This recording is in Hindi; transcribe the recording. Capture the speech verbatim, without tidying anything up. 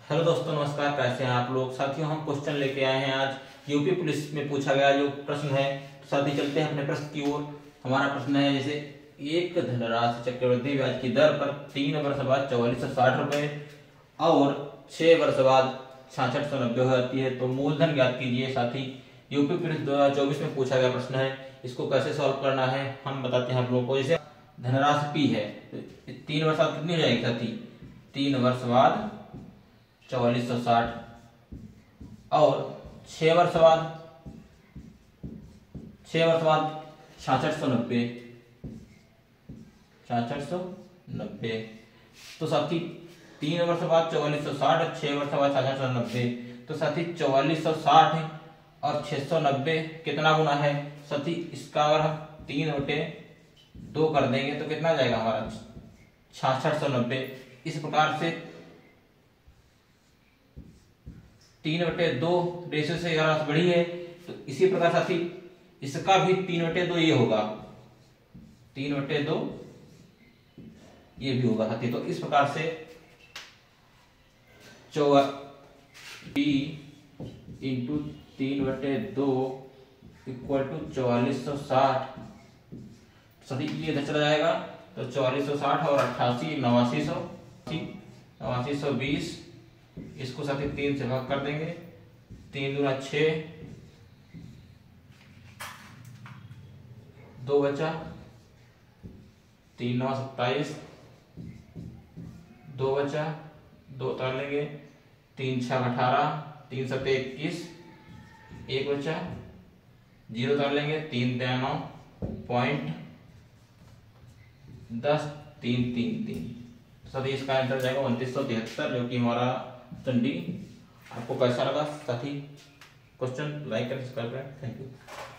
हेलो दोस्तों, नमस्कार। कैसे हैं आप लोग? साथियों, हम क्वेश्चन लेके आए हैं आज। यूपी पुलिस में पूछा गया जो प्रश्न है। तो साथी चलते हैं अपने प्रश्न की ओर। हमारा प्रश्न है जैसे एक धनराशि चक्रवृद्धि ब्याज की दर पर तीन वर्ष बाद चौवालीस सौ साठ रुपए और छह वर्ष बाद छियासठ सौ नब्बे हो जाती है, तो मूलधन ज्ञात कीजिए। साथी यूपी पुलिस दो हजार चौबीस में पूछा गया प्रश्न है। इसको कैसे सॉल्व करना है हम बताते हैं आप लोगों को। जैसे धनराशि पी है, तो तीन वर्ष बाद कितनी हो जाएगी साथी? तीन वर्ष बाद चौवालीस सौ साठ और छह वर्ष बाद छह वर्ष बाद छियासठ सौ नब्बे छियासठ सौ नब्बे तो साथी तीन वर्ष बाद चौवालीस सौ साठ और छह वर्ष बाद छियासठ सौ नब्बे तो साथी चौवालीस सौ साठ और छह सौ नब्बे कितना गुना है साथी? इसका अगर हम तीन बटे दो कर देंगे तो कितना जाएगा हमारा? छियासठ सौ नब्बे। इस प्रकार से तीन बटे दो रेशियो से ग्यारह बड़ी है, तो इसी प्रकार साथी इसका भी तीन बटे दो ये होगा, तीन बटे दो ये भी होगा साथी। तो इस प्रकार से चौवा बी इंटू तीन बटे दो इक्वल टू चौवालीस सौ साठ साथी ये इधर चला जाएगा, तो चौवालीस सौ साठ और अट्ठासी नवासी सौ नवासी सौ बीस इसको साथी तीन से भाग कर देंगे। तीन दूना छः, दो बचा, तीन नौ सत्ताईस, दो बचा, दो उतार लेंगे, तीन छः अठारह, तीन सत्ते इक्कीस, एक बचा, जीरो उतार लेंगे, तीन तेरह नौ पॉइंट दस तीन तीन तीन साथी इसका आंसर जाएगा उनतीस सौ तिहत्तर, जो कि हमारा चंडी। आपको कैसा लगा साथी क्वेश्चन? लाइक करें, सब्सक्राइब करें। Thank you.